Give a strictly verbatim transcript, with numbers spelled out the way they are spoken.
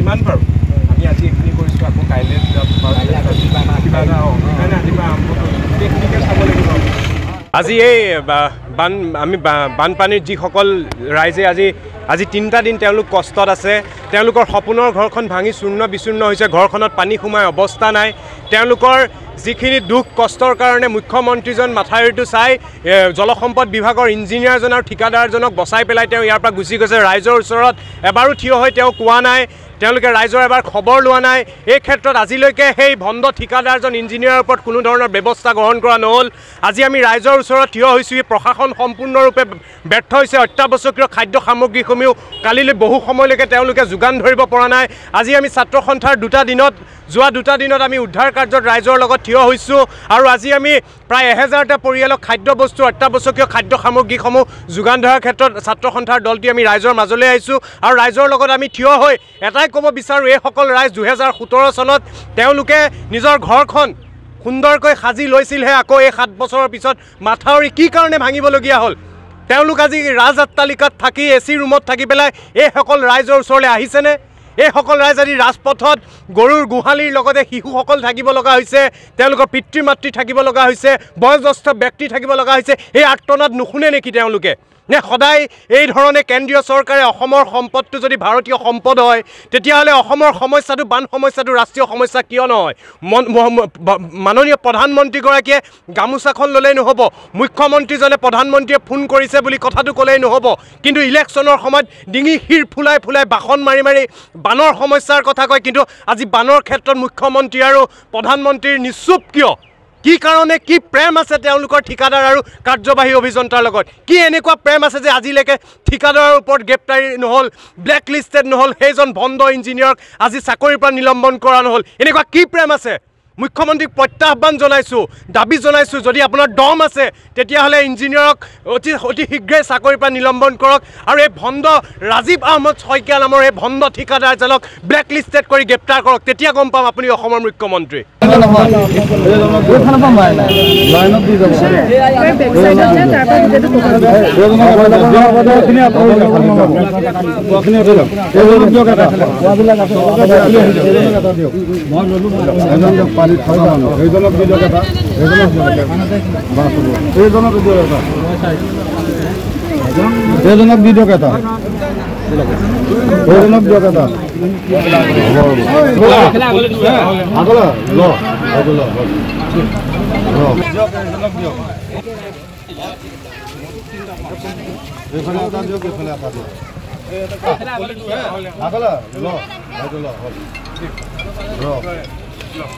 যিমান পাৰোঁ আমি আজি এইখিনি কৰিছোঁ আকৌ কাইলৈ কিবা এটা সেইকাৰণে আজিৰ পৰা আৰম্ভ কৰিছোঁ গোটেইখিনিকে চাব লাগিব আজি এই বান আমি বানপানীৰ যিসকল ৰাইজে আজি আজি তিনিটা দিন তেওঁলোক কষ্টত আছে তেওঁলোকৰ সপোনৰ ঘৰখন ভাঙি চূৰ্ণ বিচূৰ্ণ হৈছে ঘৰখনত পানী সোমাই অৱস্থা নাই তেওঁলোকৰ যিখিনি দুখ কষ্টৰ কাৰণে মুখ্যমন্ত্ৰীজন মাথাউৰিটো চাই জলসম্পদ বিভাগৰ ইঞ্জিনিয়াৰজন আৰু ঠিকাদাৰজনক বচাই পেলাই তেওঁ ইয়াৰ পৰা গুচি গৈছে ৰাইজৰ ওচৰত এবাৰো থিয় হৈ তেওঁ কোৱা নাই তেওঁলোকে ৰাইজৰ এবাৰ খবৰ লোৱা নাই এই ক্ষেত্ৰত আজিলৈকে সেই ভণ্ড ঠিকাদাৰজন ইঞ্জিনিয়াৰৰ ওপৰত কোনো ধৰণৰ ব্যৱস্থা গ্ৰহণ কৰা নহ'ল আজি আমি ৰাইজৰ ওচৰত থিয় হৈছোঁ প্ৰশাসন সম্পূৰ্ণৰূপে ব্যৰ্থ হৈছে অত্যাৱশ্যকীয় খাদ্য সামগ্ৰীসমূহ কালিলৈ বহু সময়লৈকে তেওঁলোকে যোগান ধৰিব পৰা নাই আজি আমি ছাত্ৰ সন্থাৰ দুটা দিনত যোৱা দুটা দিনত আমি উদ্ধাৰ কাৰ্যত ৰাইজৰ লগত থিয় হৈছোঁ আৰু আজি আমি প্ৰায় এহেজাৰটা পৰিয়ালক খাদ্য বস্তু অত্যাৱশ্যকীয় খাদ্য সামগ্ৰীসমূহ যোগান ধৰাৰ ক্ষেত্ৰত ছাত্ৰ সন্থাৰ দলটি আমি ৰাইজৰ মাজলৈ আহিছোঁ আৰু ৰাইজৰ লগত আমি থিয় হৈ এটাই ক'ব বিচাৰোঁ এইসকল ৰাইজ দুহেজাৰ সোতৰ চনত তেওঁলোকে নিজৰ ঘৰখন সুন্দৰকৈ সাজি লৈছিলহে আকৌ এই সাত বছৰৰ পিছত মাথাউৰি কি কাৰণে ভাঙিবলগীয়া হ'ল তেওঁলোক আজি ৰাজ অট্টালিকাত থাকি এ চি ৰুমত থাকি পেলাই এইসকল ৰাইজৰ ওচৰলৈ আহিছেনে এইসকল ৰাইজ আজি ৰাজপথত গৰুৰ গোহালিৰ লগতে শিশুসকল থাকিব লগা হৈছে তেওঁলোকৰ পিতৃ মাতৃ থাকিব লগা হৈছে বয়োজ্যেষ্ঠ ব্যক্তি থাকিব লগা হৈছে এই আৰ্তনাদ নুশুনে নেকি তেওঁলোকে নে সদায় এই ধৰণে কেন্দ্ৰীয় চৰকাৰে অসমৰ সম্পদটো যদি ভাৰতীয় সম্পদ হয় তেতিয়াহ'লে অসমৰ সমস্যাটো বান সমস্যাটো ৰাষ্ট্ৰীয় সমস্যা কিয় নহয় মাননীয় প্ৰধানমন্ত্ৰীগৰাকীয়ে গামোচাখন ল'লেই নহ'ব মুখ্যমন্ত্ৰীজনে প্ৰধানমন্ত্ৰীয়ে ফোন কৰিছে বুলি কথাটো ক'লেই নহ'ব কিন্তু ইলেকশ্যনৰ সময়ত ডিঙি শিৰ ফুলাই ফুলাই বাখন মাৰি মাৰি বানৰ সমস্যাৰ কথা কয় কিন্তু আজি বানৰ ক্ষেত্ৰত মুখ্যমন্ত্ৰী আৰু প্ৰধানমন্ত্ৰীৰ নিশ্চুপ কিয় কি কাৰণে কি প্ৰেম আছে তেওঁলোকৰ ঠিকাদাৰ আৰু কাৰ্যবাহী অভিযন্তাৰ লগত কি এনেকুৱা প্ৰেম আছে যে আজিলৈকে ঠিকাদাৰৰ ওপৰত গ্ৰেপ্তাৰী নহ'ল ব্লেক লিষ্টেড নহ'ল সেইজন ভণ্ড ইঞ্জিনিয়াৰক আজি চাকৰিৰ পৰা নিলম্বন কৰা নহ'ল এনেকুৱা কি প্ৰেম আছে মুখ্যমন্ত্ৰীক প্ৰত্যাহ্বান জনাইছোঁ দাবী জনাইছোঁ যদি আপোনাৰ দম আছে তেতিয়াহ'লে ইঞ্জিনিয়াৰক অতি অতি শীঘ্ৰে চাকৰিৰ পৰা নিলম্বন কৰক আৰু এই ভণ্ড ৰাজীৱ আহমদ শইকীয়া নামৰ এই ভণ্ড ঠিকাদাৰজনক ব্লেক লিষ্টেড কৰি গ্ৰেপ্তাৰ কৰক তেতিয়া গম পাম আপুনি অসমৰ মুখ্যমন্ত্ৰী এইজনক দিয়ক এটা এইজনক দিয়ক এটা এইজনক দি দিয়ক এটা এইজনক দিয়ক এটা আগলৈ ল আগলৈ এইফালে এটা দিয়ক এইফালে এটা দিয়ক আগলৈ ল ল ল